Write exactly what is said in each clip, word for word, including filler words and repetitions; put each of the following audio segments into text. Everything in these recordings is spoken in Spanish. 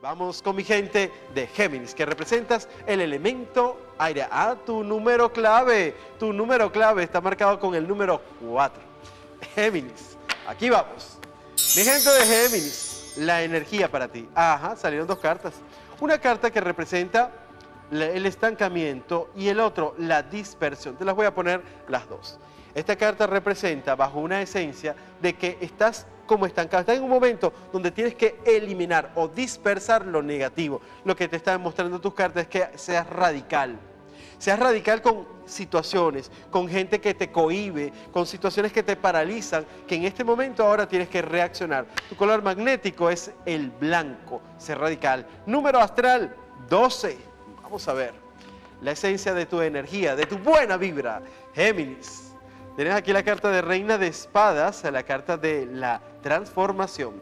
Vamos con mi gente de Géminis, que representas el elemento aire. Ah, tu número clave. Tu número clave está marcado con el número cuatro. Géminis, aquí vamos. Mi gente de Géminis, la energía para ti. Ajá, salieron dos cartas. Una carta que representa el estancamiento y el otro, la dispersión. Te las voy a poner las dos. Esta carta representa bajo una esencia de que estás como estancado, estás en un momento donde tienes que eliminar o dispersar lo negativo. Lo que te están mostrando tus cartas es que seas radical. Seas radical con situaciones, con gente que te cohíbe, con situaciones que te paralizan, que en este momento ahora tienes que reaccionar. Tu color magnético es el blanco, ser radical. Número astral, doce. Vamos a ver la esencia de tu energía, de tu buena vibra, Géminis. Tienes aquí la carta de Reina de Espadas, la carta de la transformación.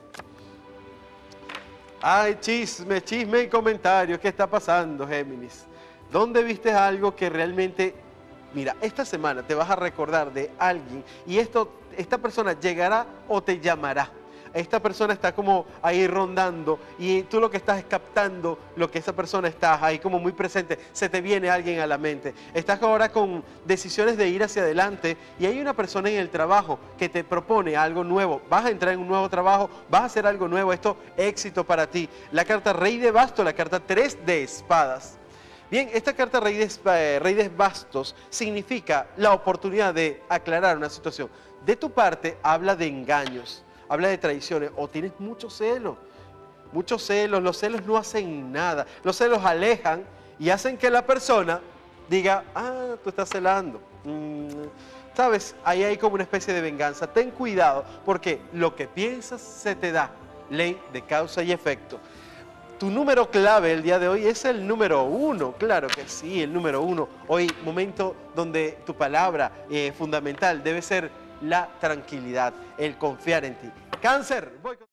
Ay, chisme, chisme y comentarios. ¿Qué está pasando, Géminis? ¿Dónde viste algo que realmente... Mira, esta semana te vas a recordar de alguien y esto, esta persona llegará o te llamará. Esta persona está como ahí rondando y tú lo que estás es captando lo que esa persona está ahí como muy presente. Se te viene alguien a la mente. Estás ahora con decisiones de ir hacia adelante y hay una persona en el trabajo que te propone algo nuevo. Vas a entrar en un nuevo trabajo, vas a hacer algo nuevo. Esto, éxito para ti. La carta Rey de Bastos, la carta tres de Espadas. Bien, esta carta Rey de, eh, Rey de Bastos significa la oportunidad de aclarar una situación. De tu parte habla de engaños. Habla de traiciones o tienes mucho celo, muchos celos, los celos no hacen nada, los celos alejan y hacen que la persona diga, ah, tú estás celando, mm, sabes, ahí hay como una especie de venganza. Ten cuidado porque lo que piensas se te da, ley de causa y efecto. Tu número clave el día de hoy es el número uno, claro que sí, el número uno. Hoy, momento donde tu palabra eh, fundamental debe ser la tranquilidad, el confiar en ti. Cáncer, voy con...